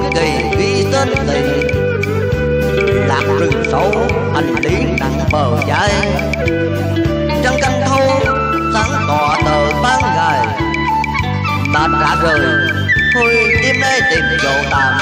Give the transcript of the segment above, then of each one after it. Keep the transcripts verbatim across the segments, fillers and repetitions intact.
kỳ ghi tên tiền. Lạc rừng sâu hành lý nặng bờ vai, trăng canh thâu sáng tỏ tờ ban ngày. Ta trả rời thôi đêm nay tìm chỗ tạm.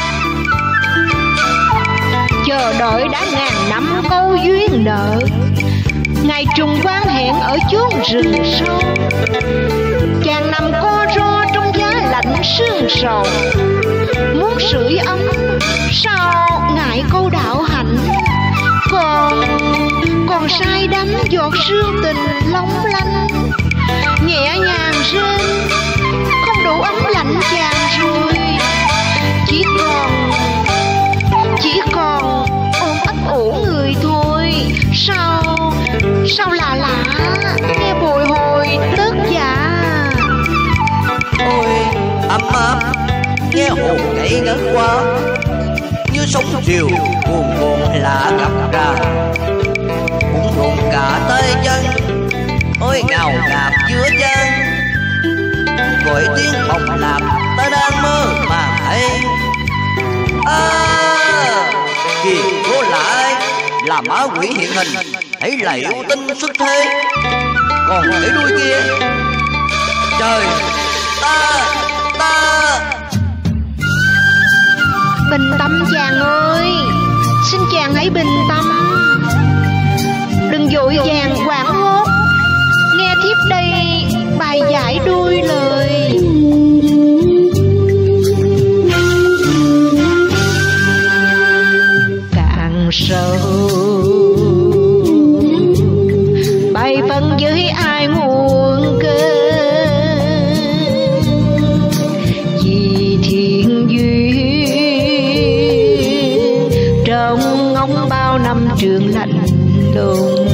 Chờ đợi đã ngàn năm câu duyên nợ, ngày trùng quan hẹn ở chốn rừng sâu. Chàng nằm co ro trong giá lạnh sương sầu, muốn sưởi ấm sao ngại câu đạo hạnh. Còn còn say đắm giọt sương tình long lanh, nhẹ nhàng rên không đủ ấm lạnh chàng rồi. Chỉ còn chỉ còn ôm ấp ủ người thôi. Sao sao lạ lạ nghe bồi hồi tức dạ. Ôi ấm áp nghe hồn ngây ngất quá, như sóng chiều buồn buồn lạ gặp ra. Cũng rụng cả tay chân, ôi ngào ngạt giữa chân. Gọi tiếng bồng lạc ta đang mơ màng thấy. À kìa cô lại là má quỷ hiện hình, hãy là yêu tinh xuất thế. Còn cái đuôi kia trời ta ta. Bình tâm chàng ơi, xin chàng hãy bình tâm. Đừng vội vàng hoảng hốt, nghe thiếp đây bài giải đôi lời. Càng sâu bài phân với ai nguồn cơn, vì thiện duyên trong ngóng bao năm trường lạnh lùng.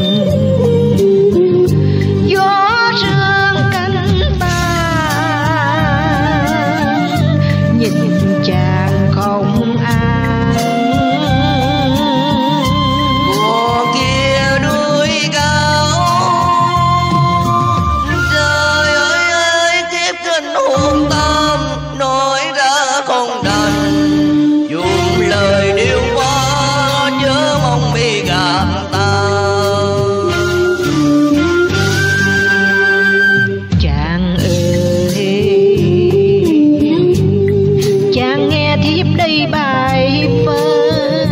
Gió sương cánh tan, nhìn chàng không an. Cô kia đuôi cao, trời ơi ơi thiếp kinh hồn tâm nói ra không đành. Dùng lời điêu qua nhớ mong bị gạt ta. Chàng ơi chàng nghe thiếp đây bài phân,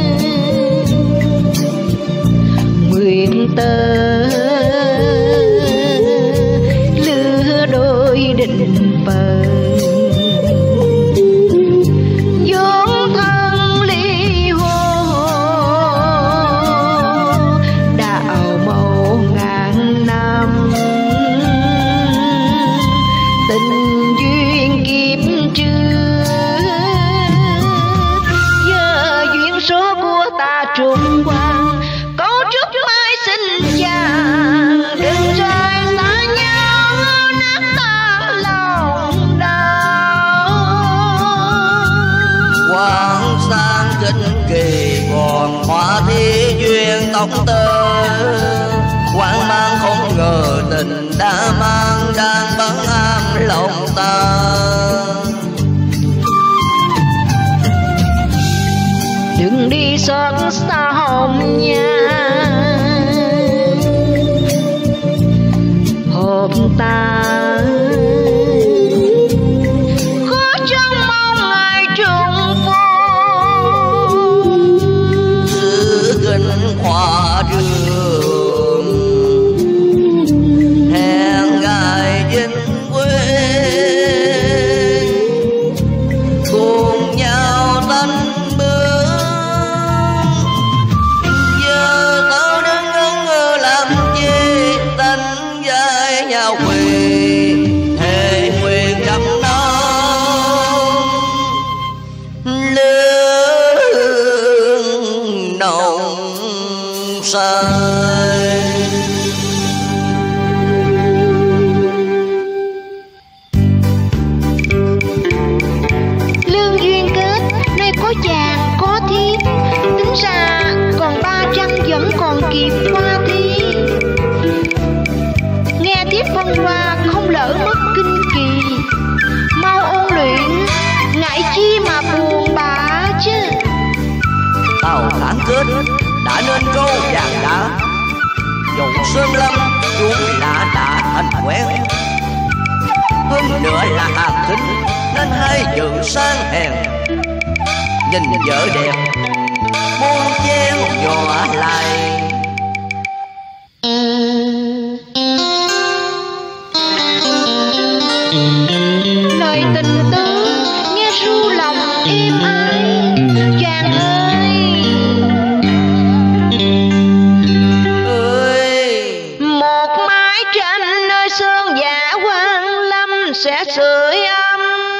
nguyện tơ lứa đôi định phần. Vốn thân ly hô đạo màu ngàn năm, tình duyên kiếp trước giờ duyên số của ta trùng quang. Câu trước mai xin chàng đừng rời xa nhau nát tan lòng đau. Quang sang kinh kỳ còn hoa thi duyên tóc tơ. Quang mang không ngờ tình đã mang đang bấn ám lòng ta. Đừng đi xót xa hồng nhan, hộp ta khó trong mong ngày trùng phùng. Giữ kinh khoa trường hẹn ngày vinh quê, cùng nhau tanh bước. Giờ tao đứng ngẩn ngơ làm chi, tanh vai nhau quỳ thề nguyện trăm năm lương nồng say. Lương duyên kết nơi có chàng có thiếp, tính ra còn ba trăng vẫn còn kịp qua thi. Nghe thiếp phân qua không lỡ mất kinh kỳ, mau ôn luyện ngại chi mà buồn. kết đã nên câu vàng đá. Dẫu sơn lâm chuông lạ đã thành quen, hơn nữa là hàm tính nên hai chữ sang hèn. Nhìn vợ đẹp muôn chen dọa lại. Lời tình tứ nghe ru lòng êm ái, chàng ơi ơi. một mái tranh nơi sơn giả Quan Lâm sẽ sưởi ấm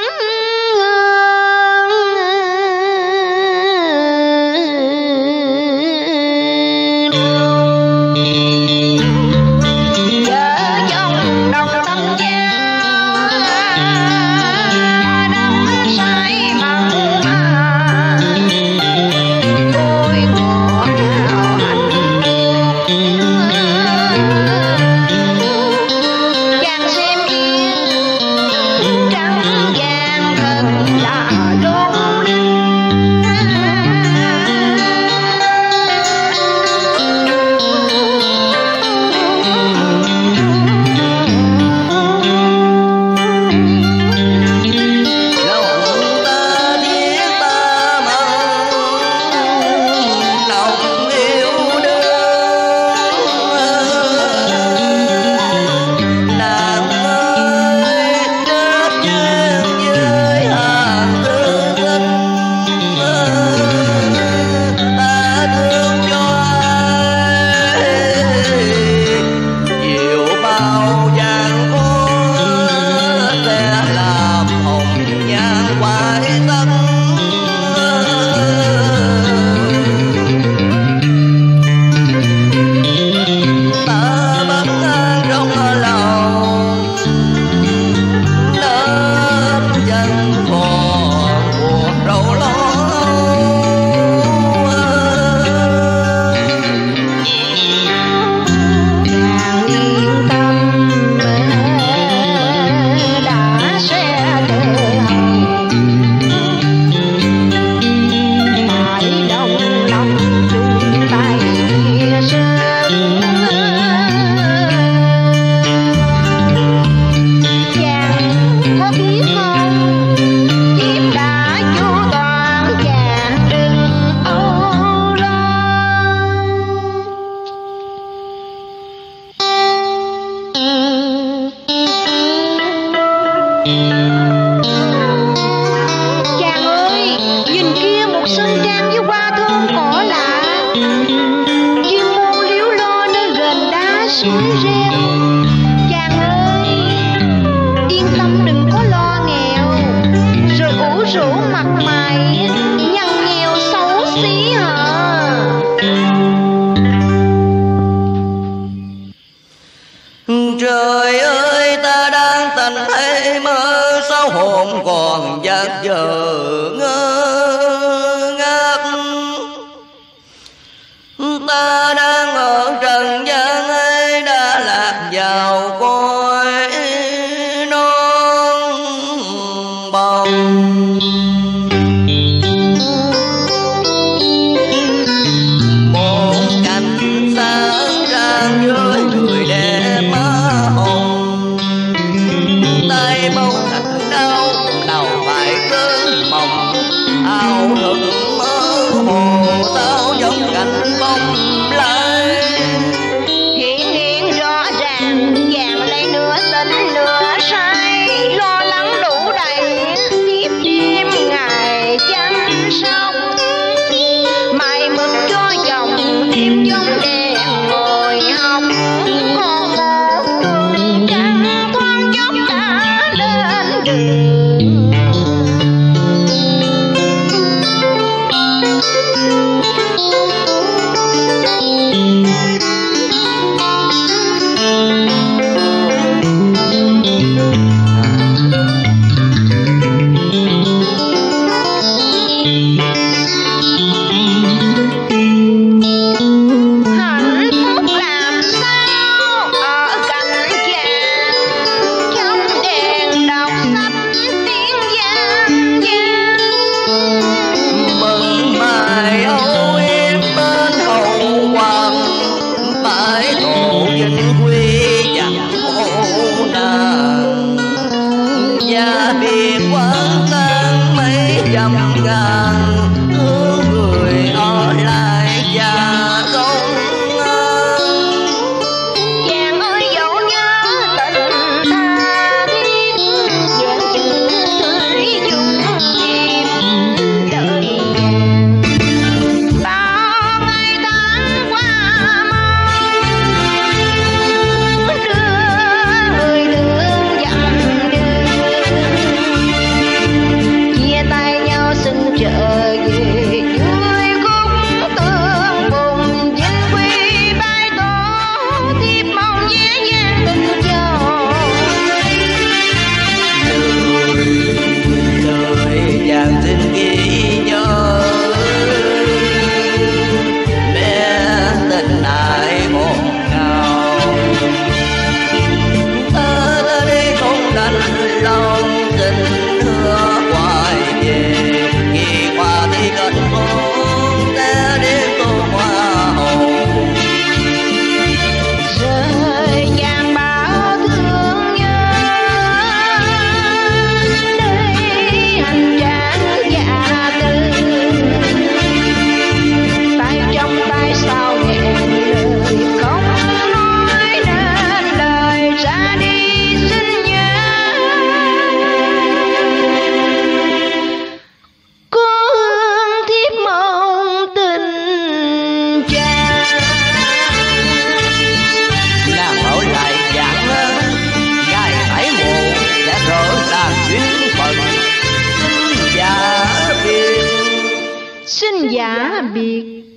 Trời ơi, ta đang tình thấy mơ, sao hồn còn giấc giờ ngơ ngác. Ta đang ở trần gian ấy, đã lạc vào cõi non bồng. xin giả biệt.